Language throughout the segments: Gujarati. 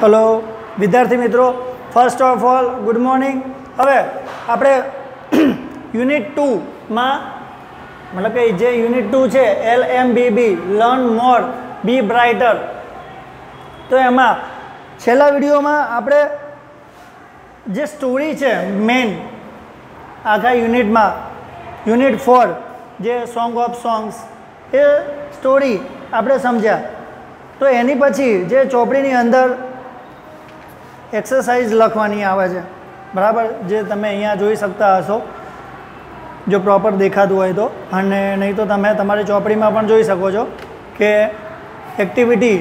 हेलो विद्यार्थी मित्रों, first of all good morning. हवे આપણે યુનિટ 2 માં मतलब કે જે યુનિટ 2 છે LMBB learn more be brighter, તો એમાં છેલ્લા વિડીયોમાં આપણે જે સ્ટોરી છે મેઇન આખા યુનિટમાં યુનિટ 4 જે સોંગ ઓફ સોંગ્સ એ સ્ટોરી આપણે સમજ્યા। તો એની પછી જે ચોપડીની અંદર एक्सरसाइज लखवानी आवे छे, बराबर, जे तमे अहींया जोई सकता हशो जो प्रॉपर देखातुं होय तो, अने नहीं तो तमे तमारी चोपड़ीमां पण जोई शको छो के एक्टिविटी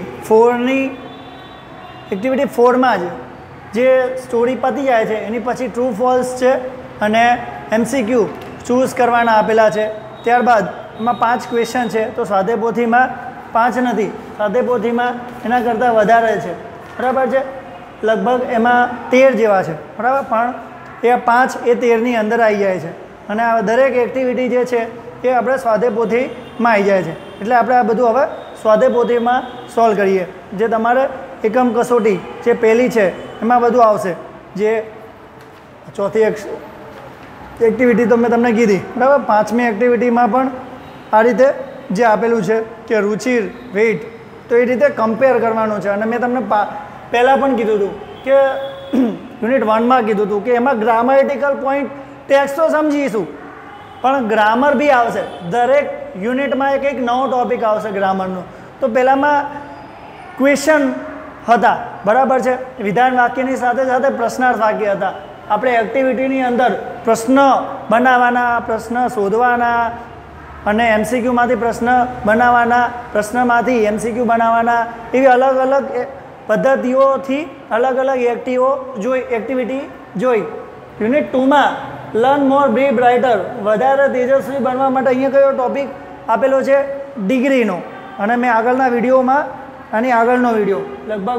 4 मां ज जे स्टोरी पती जाय छे एनी पछी ट्रू फॉल्स छे अने एमसीक्यू चूज करवाना आपेला छे। त्यारबाद एमां 5 क्वेश्चन छे, तो स्वाधेपोथीमां 5 नथी, स्वाधेपोथीमां एना करता वधारे छे, बराबर छे। लगभग एमां 13 जेवा छे, बराबर, पण ए 5 ए 13 नी अंदर आई जाय छे अने आ दरेक एक्टिविटी जे छे ए आपणे स्वाधेपोथीमां आई जाय छे। एटले आपणे आ बधुं हवे स्वाधेपोथीमां सॉल्व करीए। जे तमारे एकम कसोटी जे पहेली छे एमां बधुं आवशे। जे चौथी एक्टिविटी तो मैं तमने कीधी, बराबर। 5मी एक्टिविटीमां पण आ रीते जे आपेलुं छे के रुचिर वेट, तो ए रीते कम्पेर करवानुं छे। अने मैं तमने पहला पण कीधुं हतुं के યુનિટ 1 में कीधुं हतुं के एमां ग्रामेटिकल पॉइंट टेक्स्ट तो समझीशुं, पण ग्रामर भी आवशे। दरेक युनिट में एक नवो टॉपिक आवशे ग्रामरनो। तो पहेलामां क्वेश्चन हता, बराबर छे, विधान वाक्यनी साथे साथे प्रश्नार्थ वाक्य हता। आपणे एक्टिविटीनी अंदर प्रश्न बनाववाना, प्रश्न शोधवाना अने एमसीक्यू मांथी प्रश्न बनाववाना, प्रश्नमांथी एमसीक्यू बनाववाना, एवी अलग अलग पद्धतिओथी अलग अलग एक्टिविटी जोई। યુનિટ 2 में लर्न मोर बी ब्राइटर, वधारे तेजस्वी बनवा माटे अहींया कयो टॉपिक आपेलो छे? डिग्रीनो। अने मैं आगळना विडियोमां आनी आगळनो विडियो लगभग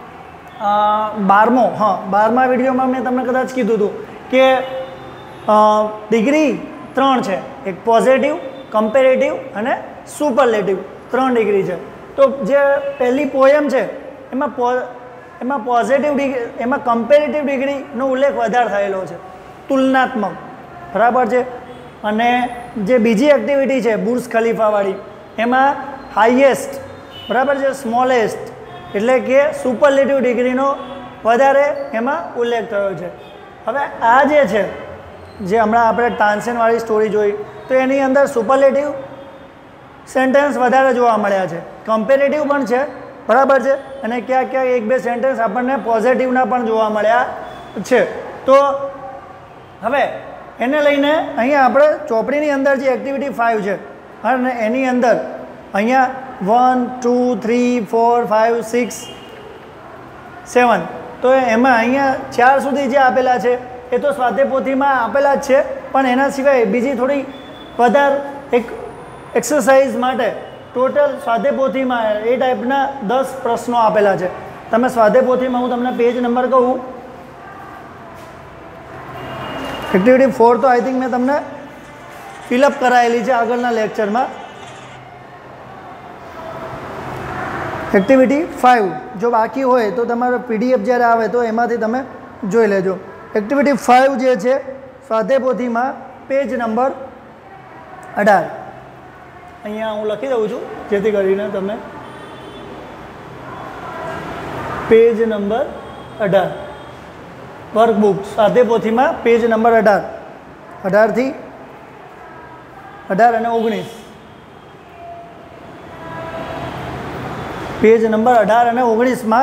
12मा विडियोमां मैं तमने कदाच कीधुं हतुं के डिग्री 3 छे, एक पॉजिटिव, कम्पेरेटिव अने सुपरलेटिव, 3 डिग्री छे। तो जे पहली पोएम छे एमां पॉजिटिव डिग्री, एमां कम्पेरेटिव डिग्रीनो उल्लेख वधारे थयेलो छे, तुलनात्मक, बराबर छे। अने जे बीजी एक्टिविटी छे बुर्ज खलीफावाળી एमां हाईएस्ट, बराबर छे, स्मॉलेस्ट, एटले के सुपरलेटिव डिग्रीनो वधारे एमां उल्लेख थयो छे। हवे आ जे छे जे हमणां आपणे तानसेनवाળી स्टोरी जोई, तो एनी अंदर सुपरलेटिव सेंटेन्स वधारे जोवा मळ्या छे, कम्पेरेटिव पण छे, बराबर है। अने क्या क्या एक बे सेंटेन्स आपने पॉजिटिवना पण जोवा मळ्या छे। तो हवे एने लईने अहींया आपणे चोपड़ीनी अंदर जे एक्टिविटी 5 छे अने एनी अंदर अहींया 1 2 3 4 5 6 7, तो एमां अहींया 4 सुधी जे आपेला छे ए तो स्वाधेपोथीमां आपेला ज छे, पण एना सिवाय बीजी थोड़ी वधार एक एक्सरसाइज माटे टोटल स्वाधेपोथीमां ए टाइपना 10 प्रश्नों आपेला छे। तमे स्वाधेपोथीमां हूँ तमने पेज नंबर कहूँ, एक्टिविटी 4 तो आई थिंक मैं तमने फिलअप करायेली छे आगळना लेक्चर में। एक्टिविटी 5 जो बाकी होय तो तमारो पीडीएफ ज्यारे आवे तो एमांथी तमे जोई लेजो। एक्टिविटी 5 जे छे स्वाधेपोथीमां पेज नंबर 18 अहींया हूँ लखी दऊँ छूँ जेथी करीने तमे पेज नंबर 18 वर्कबुक स्वाधेपोथीमां पेज नंबर 18 थी 18 અને 19, पेज नंबर 18 અને 19 में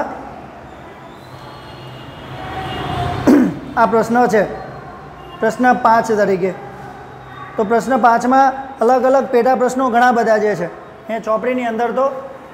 आ प्रश्न है, प्रश्न 5 तरीके। तो प्रश्न 5 में अलग अलग पेटा प्रश्नों घणा बधा जे छे। ए चोपड़ीनी अंदर तो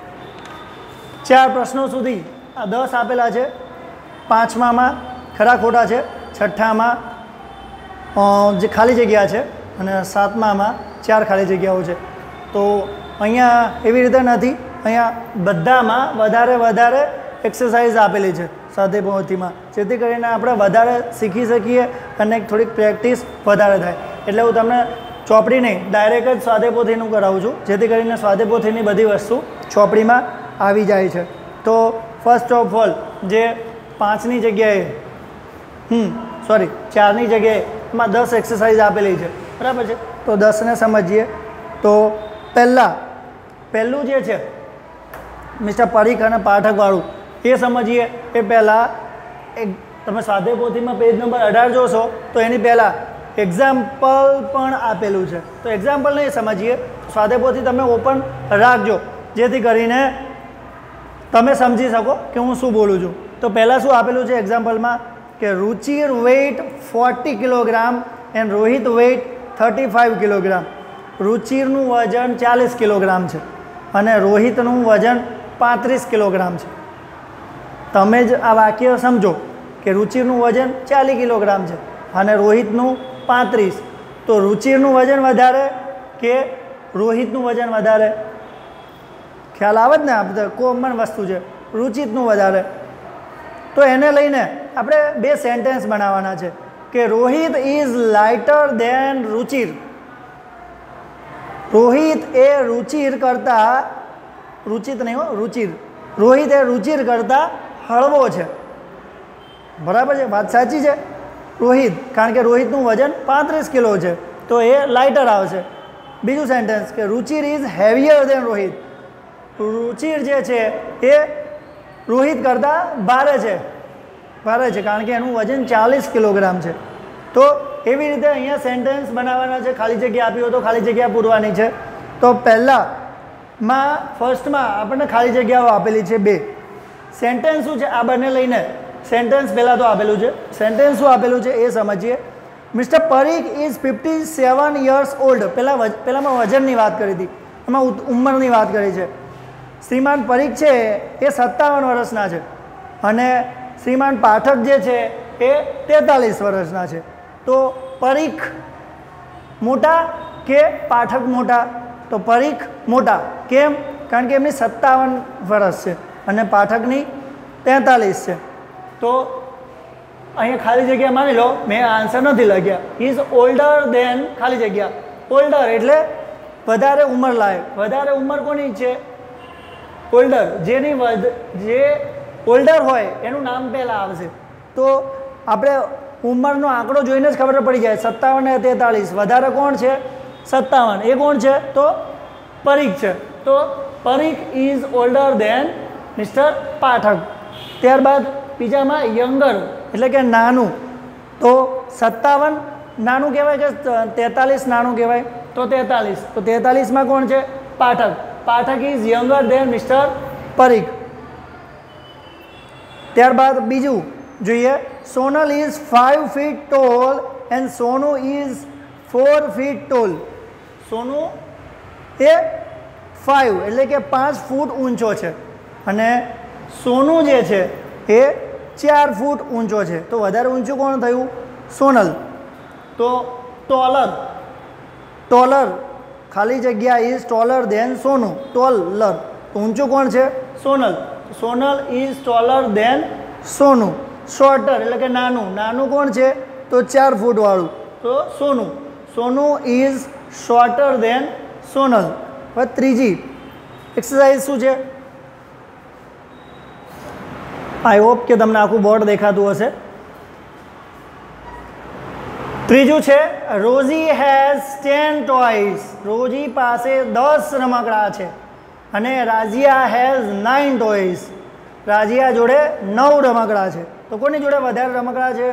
4 प्रश्नों सुधी 10 आपेला छे। 5मा में खरा खोटा छे, 6ठा में जे खाली जग्या छे अने 7मा में 4 खाली जग्याओ छे। तो अहींया एवी रीते नथी, अहींया बधामां वधारे वधारे एक्सरसाइज आपेली छे स्वाधेपोथीमां, जेथी करीने आपणे वधारे शीखी शकीए अने थोड़ीक प्रेक्टिस वधारे थाय। एटले हूँ तमने चोपड़ी नहीं डायरेक्ट ज स्वाधेपोथीनुं करावुं छुं, जेथी करीने स्वाधेपोथीनी बधी वस्तु चोपड़ीमां आवी जाय छे। तो ફર્સ્ટ ઓફ ઓલ જે 5ની જગ્યાએ સોરી 4ની જગ્યાએ એમાં 10 એક્સરસાઇઝ આપેલી છે, બરાબર છે? તો 10ને સમજીએ. તો પહેલું જે છે મિસ્ટર પરીખ અને પાઠકવાળું એ સમજીએ. એ પહેલાં તમે સ્વાધ્યાય પોથીમાં પેજ નંબર 18 જોશો તો એની પહેલાં એક્ઝામ્પલ પણ આપેલું છે. તો એક્ઝામ્પલ નહીં સમજીએ, સ્વાધ્યાય પોથી તમે ઓપન રાખજો જેથી કરીને તમે સમજી શકો કે હું શું બોલું છું. તો પહેલાં શું આપેલું છે એક્ઝામ્પલમાં કે Ruchir weight 40 kilogram and Rohit weight 35 kilogram. રુચિરનું વજન 40 કિલોગ્રામ છે અને રોહિતનું વજન 35 કિલોગ્રામ છે. તમે જ આ વાક્ય સમજો કે રુચિરનું વજન 40 કિલોગ્રામ છે અને રોહિતનું 35, તો રુચિરનું વજન વધારે કે રોહિતનું વજન વધારે? ખ્યાલ આવે જ ને, આપણે કોમન વસ્તુ છે, રુચિતનું વધારે. તો એને લઈને આપણે 2 સેન્ટેન્સ બનાવવાના છે કે Rohit is lighter than Ruchir. Rohit એ રુચિર કરતાં, રુચિત નહીં હો, રુચિર, રોહિત એ રુચિર કરતાં હળવો છે, બરાબર છે? વાત સાચી છે. રોહિત, કારણ કે રોહિતનું વજન 35 કિલો છે તો એ લાઇટર આવશે. બીજું સેન્ટેન્સ કે Ruchir is heavier than Rohit. Ruchir જે છે એ રોહિત કરતાં ભારે છે કારણ કે એનું વજન 40 કિલોગ્રામ છે. તો એવી રીતે અહીંયા સેન્ટેન્સ બનાવવાના છે. ખાલી જગ્યા આપી હોય તો ખાલી જગ્યા પૂરવાની છે. તો પહેલાંમાં ફર્સ્ટમાં આપણને ખાલી જગ્યાઓ આપેલી છે 2. સેન્ટેન્સ શું છે આ બંને લઈને સેન્ટેન્સ પહેલાં તો આપેલું છે. સેન્ટેન્સ શું આપેલું છે એ સમજીએ. Mister Parikh is 57 years old. પહેલાંમાં વજનની વાત કરી હતી, એમાં ઉંમરની વાત કરી છે. શ્રીમાન પરીખ છે એ 57 વર્ષના છે અને શ્રીમાન પાઠક જે છે એ 43 વર્ષના છે. તો પરીખ મોટા કે પાઠક મોટા? તો પરીખ મોટા. કેમ? કારણ કે એમની 57 વર્ષ છે અને પાઠકની 43 છે. તો અહીંયા ખાલી જગ્યા માની લો, મેં આન્સર નથી લખ્યા. ઇઝ ઓલ્ડર દેન ખાલી જગ્યા. ઓલ્ડર એટલે વધારે ઉંમર લાયક. વધારે ઉંમર કોની છે? ઓલ્ડર. જે ઓલ્ડર હોય એનું નામ પહેલાં આવશે. તો આપણે ઉંમરનો આંકડો જોઈને જ ખબર પડી જાય. 57 ને 43 વધારે કોણ છે? 57. એ કોણ છે? તો પરીખ છે. તો Parikh is older than mister Pathak. ત્યારબાદ બીજામાં યંગર એટલે કે નાનું. તો 57 નાનું કહેવાય કે 43 નાનું કહેવાય? તો 43. તો 43માં કોણ છે? Pathak. Pathak is younger than mister Parikh. ત્યારબાદ બીજું જોઈએ. Sonal is 5 feet tall and Sonu is 4 feet tall. Sonu એ 5 એટલે કે 5 ફૂટ ઊંચો છે અને સોનુ જે છે એ 4 ફૂટ ઊંચો છે. તો વધારે ઊંચું કોણ થયું? સોનલ. તો ટોલર ખાલી જગ્યા is taller than Sonu. Taller તો ઊંચું કોણ છે? Sonal. Sonal is taller than Sonu. Shorter એટલે કે નાનું કોણ છે? તો 4 ફૂટવાળું. તો Sonu is shorter than Sonal. હવે ત્રીજી એક્સરસાઇઝ શું છે? આઈ હોપ કે તમને આખું બોર્ડ દેખાતું હશે. ત્રીજું છે રોઝી હેઝ 10 ટોયઝ. રોઝી પાસે 10 રમકડા છે અને રાઝિયા હેઝ 9 ટોયઝ. રાઝિયા જોડે 9 રમકડા છે. તો કોની જોડે વધારે રમકડા છે?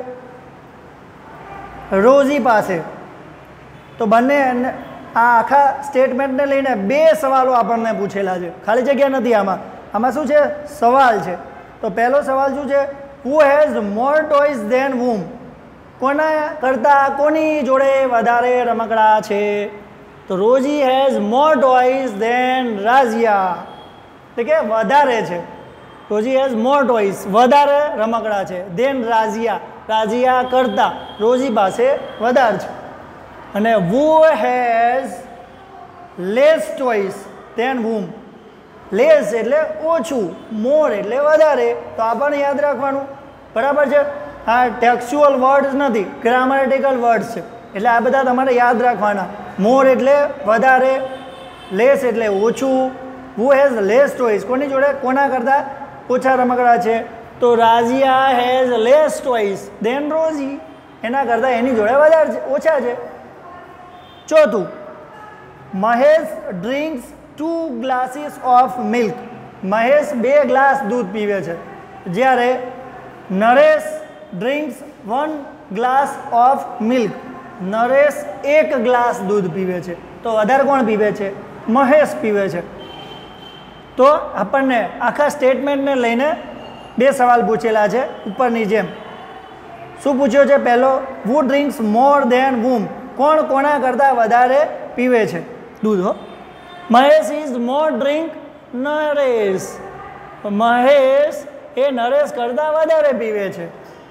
રોઝી પાસે. તો બંને આ આખા સ્ટેટમેન્ટને લઈને 2 સવાલો આપણને પૂછેલા છે. ખાલી જગ્યા નથી આમાં. શું છે? સવાલ છે. તો પહેલો સવાલ શું છે? Who has more toys than whom? કોના કરતાં કોની જોડે વધારે રમકડા છે? તો Rosie has more toys than Razia. એટલે કે વધારે છે. રોઝી હેઝ મોર ટોયઝ વધારે રમકડા છે. દેન રાઝિયા કરતાં રોઝી પાસે વધારે છે. અને who has less toys than whom? Less એટલે ઓછું, મોર એટલે વધારે. તો આ પણ યાદ રાખવાનું, બરાબર છે? આ ટેક્સ્ચ્યુઅલ વર્ડ્સ નથી, ગ્રામેટિકલ વર્ડ્સ છે. એટલે આ બધા તમારે યાદ રાખવાના. મોર એટલે વધારે, લેસ એટલે ઓછું. હુ હેઝ લેસ ટોયઝ કોની જોડે? કોના કરતાં? ઓછા રમકડા છે તો Razia has less toys than Rosie, એના કરતાં એની જોડે વધારે છે, ઓછા છે. ચોથું, Mahesh drinks 2 glasses of milk. Mahesh 2 glass દૂધ પીવે છે, જ્યારે Naresh drinks 1 glass of milk. Naresh 1 glass દૂધ પીવે છે, તો વધારે કોણ પીવે છે? મહેશ પીવે છે. તો આપણને આખા સ્ટેટમેન્ટને લઈને 2 સવાલ પૂછેલા છે ઉપરની જેમ. શું પૂછ્યો છે? પહેલો, હુ ડ્રિંક્સ મોર દેન whom? કોણ કોના કરતાં વધારે પીવે છે દૂધ? હો, Mahesh is more drink Naresh. Mahesh એ નરેશ કરતાં વધારે પીવે છે.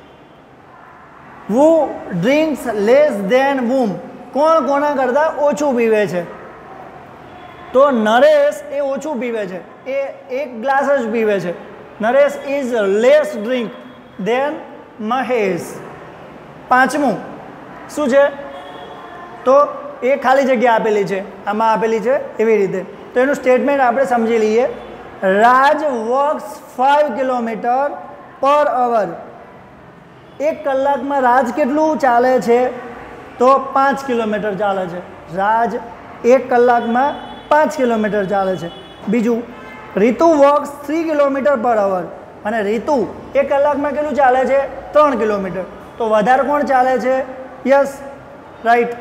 Who drinks less than whom? કોણ કોના કરતાં ઓછું પીવે છે? તો નરેશ એ ઓછું પીવે છે, એ 1 ગ્લાસ જ પીવે છે. Naresh is less drink than Mahesh. પાંચમું શું છે? તો એ ખાલી જગ્યા આપેલી છે, આમાં આપેલી છે એવી રીતે. તો એનું સ્ટેટમેન્ટ આપણે સમજી લઈએ. રાજ વોક્સ 5 કિલોમીટર પર અવર. 1 કલાકમાં રાજ કેટલું ચાલે છે? તો 5 કિલોમીટર ચાલે છે. રાજ 1 કલાકમાં 5 કિલોમીટર ચાલે છે. બીજું, રીતુ વોક્સ 3 કિલોમીટર પર અવર. અને રીતુ 1 કલાકમાં કેટલું ચાલે છે? 3 કિલોમીટર. તો વધારે કોણ ચાલે છે? યસ, રાઈટ,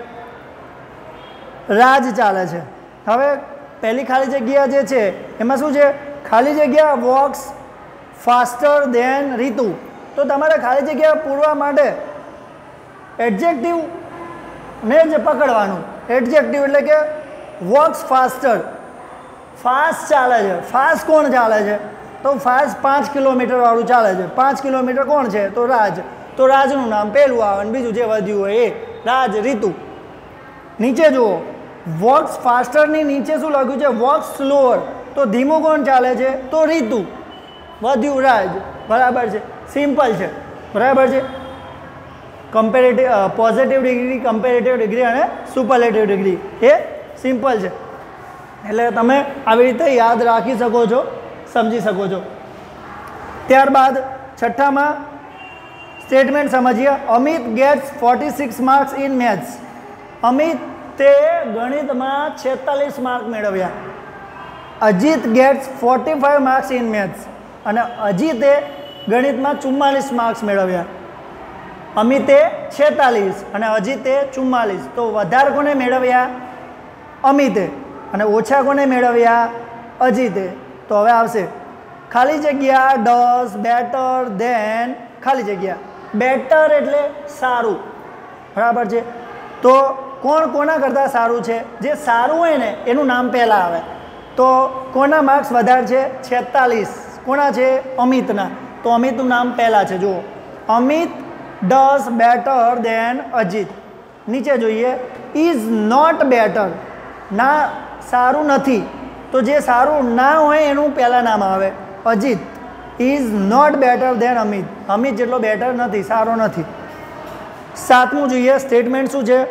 રાજ ચાલે છે. હવે પહેલી ખાલી જગ્યા જે છે એમાં શું છે? ખાલી જગ્યા વોક્સ ફાસ્ટર દેન રીતુ. તો તમારે ખાલી જગ્યા પૂરવા માટે એડજેક્ટિવ ને જ પકડવાનું. એડજેક્ટિવ એટલે કે વોક્સ ફાસ્ટર, ફાસ્ટ ચાલે છે. ફાસ્ટ કોણ ચાલે છે? તો ફાસ્ટ 5 કિલોમીટર વાળું ચાલે છે. 5 કિલોમીટર કોણ છે? તો રાજ. તો રાજનું નામ પહેલું આવે, બીજું જે વધ્યું હોય એ રાજ, રીતુ. નીચે જુઓ, વોક્સ ફાસ્ટરની નીચે શું લખ્યું છે? Walks slower. તો ધીમું કોણ ચાલે છે? તો રીતુ. વધ્યું રાજ. બરાબર છે, સિમ્પલ છે. બરાબર છે. Comparative, positive degree, comparative degree અને સુપરલેટિવ ડિગ્રી એ સિમ્પલ છે. એટલે તમે આવી રીતે યાદ રાખી શકો છો, સમજી શકો છો. ત્યારબાદ છઠ્ઠામાં સ્ટેટમેન્ટ સમજીએ. Amit gets 46 marks in maths. Amit તે ગણિતમાં 46 માર્ક મેળવ્યા. Ajit gets 45 marks in maths. અને અજીતે ગણિતમાં 44 માર્ક્સ મેળવ્યા. અમિતે 46 અને અજીતે 44. તો વધારે કોને મેળવ્યા? અમિતે. અને ઓછા કોને મેળવ્યા? અજીતે. તો હવે આવશે ખાલી જગ્યા ડઝ બેટર દેન ખાલી જગ્યા. બેટર એટલે સારું. બરાબર છે. તો કોણ કોના કરતાં સારું છે? જે સારું હોય ને એનું નામ પહેલાં આવે. તો કોના માર્ક્સ વધારે છે? 46. કોના છે? અમિતના. તો અમિતનું નામ પહેલાં છે. જુઓ, Amit does better than Ajit. નીચે જોઈએ, ઇઝ નોટ બેટર. ના, સારું નથી. તો જે સારું ના હોય એનું પહેલાં નામ આવે. Ajit is not better than Amit. Amit જેટલો બેટર નથી, સારો નથી. સાતમું જોઈએ, સ્ટેટમેન્ટ શું છે?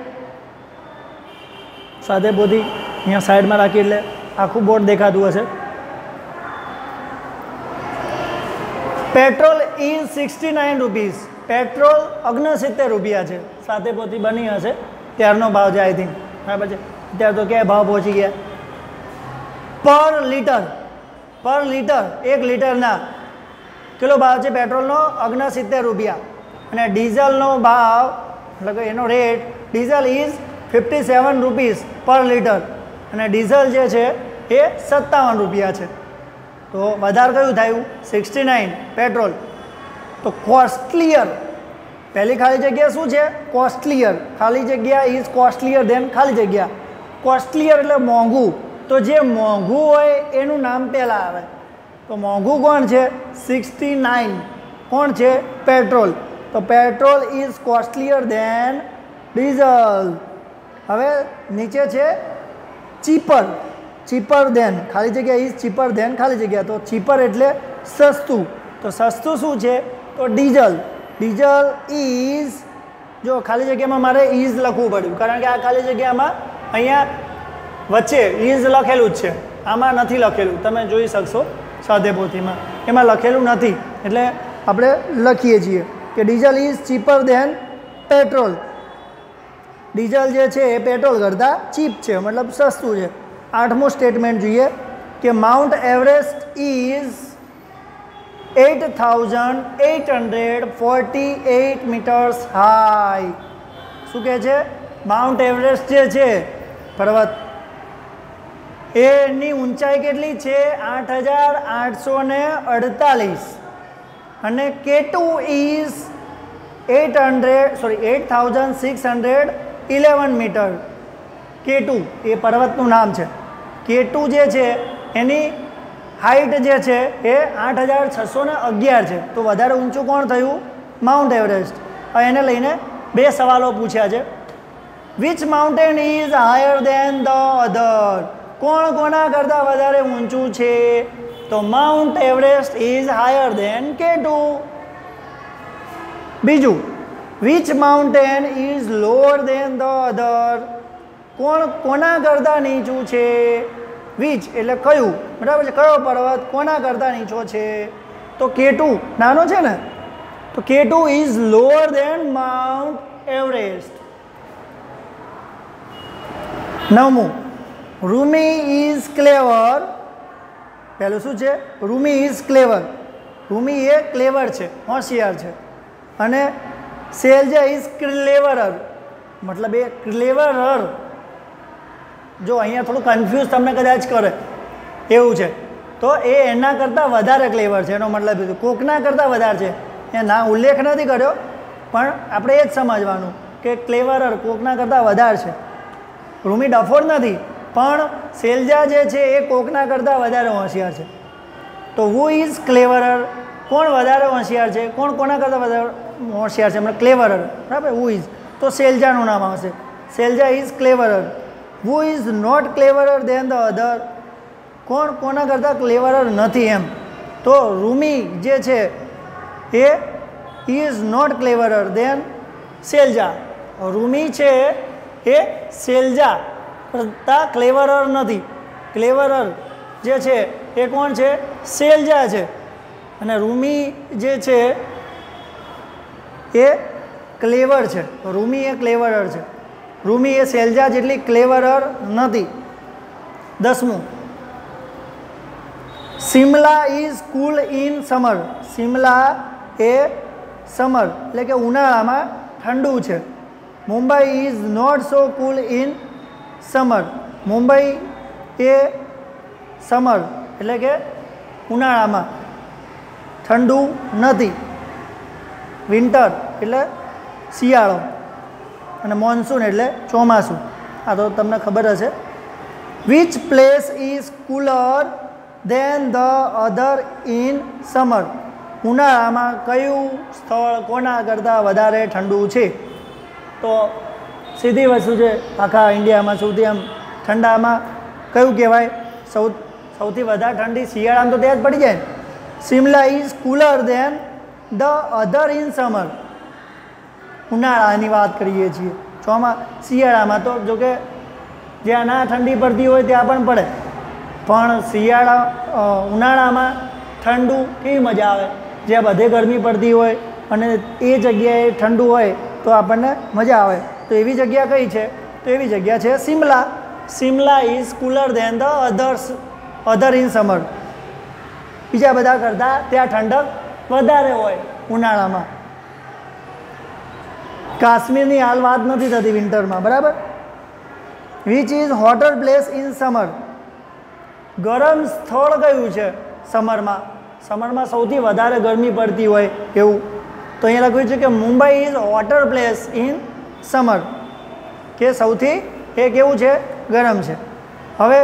સાથે બોધી અહીંયા સાઈડમાં રાખી એટલે આખું બોર્ડ દેખાતું હશે. Petrol is 69 rupees. પેટ્રોલ 69 રૂપિયા છે. સાથે પોતી બની હશે ત્યારનો ભાવ છે, આઈ થિંક. બરાબર છે. અત્યારે તો ક્યાંય ભાવ પહોંચી ગયા. પર લીટર, પર લીટર, 1 લીટરના કેટલો ભાવ છે પેટ્રોલનો? 69 રૂપિયા. અને ડીઝલનો ભાવ એટલે કે એનો rate, diesel is 57 rupees per litre. અને ડીઝલ જે છે એ 57 રૂપિયા છે. તો વધારે કયું થયું? 69 પેટ્રોલ. તો કોસ્ટલીયર, પહેલી ખાલી જગ્યા શું છે? કોસ્ટલીયર. ખાલી જગ્યા ઇઝ કોસ્ટલીયર દેન ખાલી જગ્યા. કોસ્ટલીયર એટલે મોંઘું. તો જે મોંઘું હોય એનું નામ પહેલાં આવે. તો મોંઘું કોણ છે? 69. કોણ છે? પેટ્રોલ. તો petrol is costlier than diesel. હવે નીચે છે ચીપર. ચીપર દેન ખાલી જગ્યા ઇઝ ચીપર દેન ખાલી જગ્યા. તો ચીપર એટલે સસ્તું. તો સસ્તું શું છે? તો ડીઝલ. ડીઝલ ઇઝ, જો ખાલી જગ્યામાં મારે ઇઝ લખવું પડ્યું કારણ કે આ ખાલી જગ્યામાં અહીંયા વચ્ચે ઇઝ લખેલું જ છે, આમાં નથી લખેલું. તમે જોઈ શકશો સ્વાધ્યાય પોથીમાં. એમાં લખેલું નથી, એટલે આપણે લખીએ છીએ કે diesel is cheaper than petrol. Diesel જે છે એ પેટ્રોલ કરતાં ચીપ છે, મતલબ સસ્તું છે. 8મું સ્ટેટમેન્ટ જોઈએ કે Mount Everest is 8,848 metres high. શું કહે છે? માઉન્ટ એવરેસ્ટ જે છે પર્વત, એની ઊંચાઈ કેટલી છે? 8,848 અને K2 ઇઝ 8,611 મીટર. K2 એ પર્વતનું નામ છે. K2 જે છે એની હાઇટ જે છે એ 8,611 છે. તો વધારે ઊંચું કોણ થયું? Mount Everest. હવે એને લઈને 2 સવાલો પૂછ્યા છે. Which mountain is higher than the other? કોણ કોના કરતાં વધારે ઊંચું છે? તો Mount Everest is higher than K2. બીજું, which mountain is lower than the other? કોણ કોના કરતાં નીચું છે? વિચ એટલે કયું, બરાબર છે, કયો પર્વત કોના કરતાં નીચો છે? તો K2 નાનો છે ને, તો K2 is lower than Mount Everest. 9મું, રૂમી ઇઝ ક્લેવર. પહેલું શું છે? Rumi is clever. રૂમી એ ક્લેવર છે, હોશિયાર છે. અને શૈલજા ઇઝ ક્લેવરર, મતલબ એ ક્લેવરર. જો અહીંયા થોડું કન્ફ્યુઝ તમને કદાચ કરે એવું છે, તો એ એના કરતાં વધારે ક્લેવર છે, એનો મતલબ એ કોકના કરતાં વધારે છે. એ ના ઉલ્લેખ નથી કર્યો, પણ આપણે એ જ સમજવાનું કે ક્લેવરર કોકના કરતાં વધારે છે. રૂમી ડફોડ નથી, પણ શૈલજા જે છે એ કોકના કરતાં વધારે હોશિયાર છે. તો હુ ઇઝ ક્લેવરર? કોણ વધારે હોશિયાર છે? કોણ કોના કરતાં વધારે હોશિયાર છે? મતલબ ક્લેવરર, બરાબર. હુ ઇઝ તો શૈલજાનું નામ આવશે. Shailaja is cleverer. Who is not cleverer than the other? કોણ કોના કરતાં ક્લેવરર નથી એમ. તો રૂમી જે છે એ is not cleverer than Shailaja. Rumi છે એ શૈલજા કરતાં ક્લેવરર નથી. ક્લેવરર જે છે એ કોણ છે? શૈલજા છે. અને રૂમી જે છે એ ક્લેવર છે. રૂમી એ ક્લેવરર છે. રૂમી એ શૈલજા જેટલી ક્લેવરર નથી. 10મું, Simla is cool in summer. Simla એ સમર એટલે કે ઉનાળામાં ઠંડુ છે. Mumbai is not so cool in summer. Mumbai એ સમર એટલે કે ઉનાળામાં ઠંડુ નથી. વિન્ટર એટલે શિયાળો અને મોન્સૂન એટલે ચોમાસું. આ તો તમને ખબર હશે. Which place is cooler than the other in summer? ઉનાળામાં કયું સ્થળ કોના કરતાં વધારે ઠંડુ છે? તો સીધી વસ્તુ છે, આખા ઇન્ડિયામાં સૌથી આમ ઠંડામાં કયું કહેવાય? સૌથી વધારે ઠંડી શિયાળામાં તો ત્યાં જ પડી જાય. Simla is cooler than the other in summer. ઉનાળાની વાત કરીએ છીએ. શિયાળામાં તો જોકે જ્યાં ના ઠંડી પડતી હોય ત્યાં પણ પડે, પણ ઉનાળામાં ઠંડુ કેવી મજા આવે. જ્યાં બધે ગરમી પડતી હોય અને એ જગ્યાએ ઠંડુ હોય તો આપણને મજા આવે. તો એવી જગ્યા કઈ છે? તો એવી જગ્યા છે Simla. Simla is cooler than the other in summer. બીજા બધા કરતાં ત્યાં ઠંડક વધારે હોય ઉનાળામાં. કાશ્મીરની હાલ વાત નથી થતી વિન્ટરમાં, બરાબર. Which is hotter place in summer? ગરમ સ્થળ કયું છે સમરમાં? સમરમાં સૌથી વધારે ગરમી પડતી હોય એવું. તો અહીંયા લખ્યું છે કે Mumbai is hotter place in summer, કે સૌથી એ કેવું છે? ગરમ છે. હવે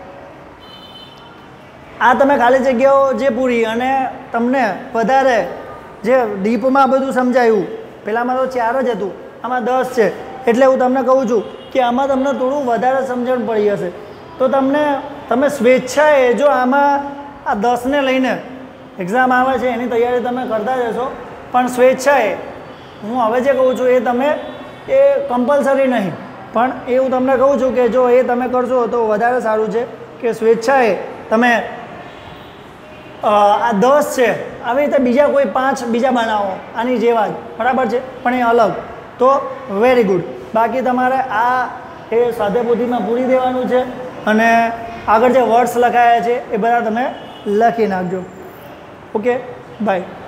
આ તમે ખાલી જગ્યાઓ જે પૂરી અને તમને વધારે જે ડીપમાં બધું સમજાયું. પહેલાંમાં તો 4 જ હતું, આમાં 10 છે. એટલે હું તમને કહું છું કે આમાં તમને થોડું વધારે સમજણ પડી હશે. તો તમે સ્વેચ્છાએ જો આમાં આ 10ને લઈને એક્ઝામ આવે છે એની તૈયારી તમે કરતા જશો, પણ સ્વેચ્છાએ હું હવે જે કહું છું એ તમે એ કમ્પલસરી નહીં, પણ એ હું તમને કહું છું કે જો એ તમે કરશો તો વધારે સારું છે કે સ્વેચ્છાએ તમે આ 10 છે, આવી રીતે બીજા કોઈ 5 બીજા બનાવો આની જેવા જ, બરાબર છે, પણ એ અલગ, તો વેરી ગુડ. બાકી તમારે આ એ સ્વાધ્યાયપોથીમાં પૂરી દેવાનું છે અને આગળ જે વર્ડ્સ લખાયા છે એ બધા તમે લખી નાખજો. Okay, by.